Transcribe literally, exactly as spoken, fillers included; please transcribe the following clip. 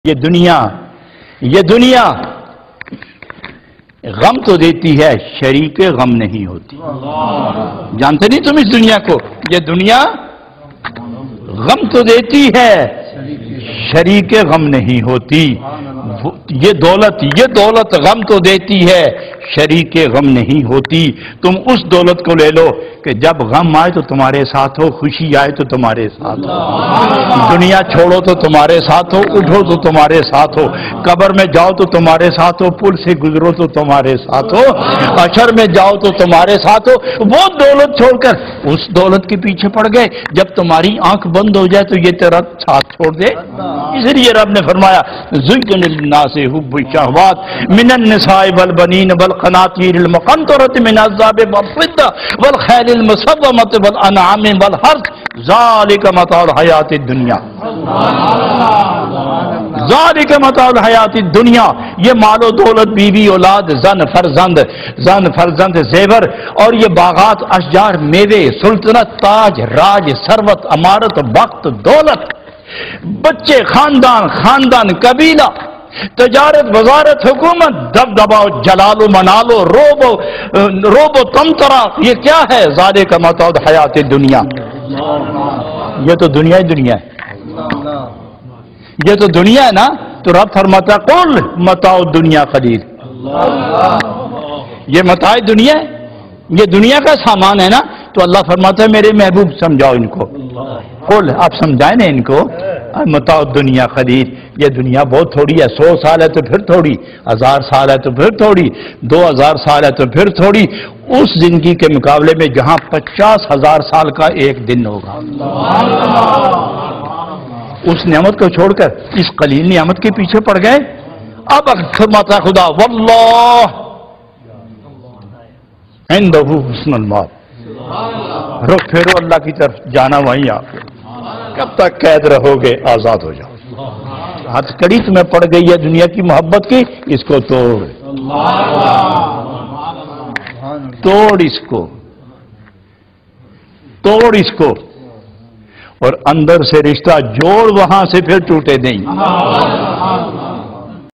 یہ دنیا یہ دنیا غم تو دیتی ہے، شریک غم نہیں ہوتی۔ جانتے نہیں تم اس دنیا کو؟ یہ دنیا غم تو دیتی ہے، شریک غم نہیں ہوتی۔ یہ دولت یہ دولت غم تو دیتی ہے، شریک غم نہیں ہوتی۔ تم اس دولت کو لے لو کہ جب غم آئے تو تمہارے ساتھ ہو، خوشی آئے تو تمہارے ساتھ ہو۔ دنیا چھوڑو تو تمہارے ساتھ ہو، اٹھو تو تمہارے ساتھ ہو، قبر میں جاؤ تو تمہارے ساتھ ہو، پل سے گزرو تو تمہارے ساتھ ہو، حشر میں جاؤ تو تمہارے ساتھ ہو۔ وہ دولت چھوڑ کر اس دولت کے پیچھے پڑ گئے، جب تمہاری آنکھ بند ہو جائے تو یہ تیرا ساتھ چھوڑ دے۔ اس لیے رب نے فرمایا زین للناس حب الشہوات من النساء والبنین والقناطیر المقنطرۃ من الذهب والفضة والخیل المسومۃ والانعام والحرث ذلک متاع الحیات الدنیا۔ ذالک متاع الحیات الدنیا، یہ مال و دولت، بیوی اولاد، زن فرزند زن فرزند زیور، اور یہ باغات، اشجار، میوے، سلطنت، تاج، راج، ثروت، امارت، وقت، دولت، بچے، خاندان خاندان قبیلہ، تجارت، وزارت، حکومت، دبدبا، جلال و منال و روب و روب و تمترا، یہ کیا ہے؟ ذالک متاع الحیات الدنیا۔ یہ تو دنیا ہی دنیا ہے، یہ تو دنیا ہے نا۔ تو رب فرماتا قل متاع الدنیا قلیل، یہ متاع دنیا ہے، یہ دنیا کا سامان ہے نا۔ تو اللہ فرماتا ہے میرے محبوب سمجھاؤ ان کو، قل آپ سمجھائیں نا ان کو، متاع الدنیا قلیل، یہ دنیا بہت تھوڑی ہے۔ سو سال ہے تو پھر تھوڑی، ہزار سال ہے تو پھر تھوڑی، دو ہزار سال ہے تو پھر تھوڑی، اس زندگی کے مقابلے میں جہاں پچاس ہزار سال کا ایک دن ہوگا۔ اس نعمت کو چھوڑ کر اس قلیل نعمت کے پیچھے پڑ گئے۔ اب فرماتا خدا واللہ عندہ حسن المآب، رخ پھیرو اللہ کی طرف، جانا وہیں آپ، کب تک قید رہو گے؟ آزاد ہو جاؤ۔ ہاتھ کڑی تمہیں پڑ گئی ہے دنیا کی محبت کی، اس کو توڑ توڑ اس کو توڑ اس کو اور اندر سے رشتہ جوڑ، وہاں سے پھر ٹوٹے نہیں۔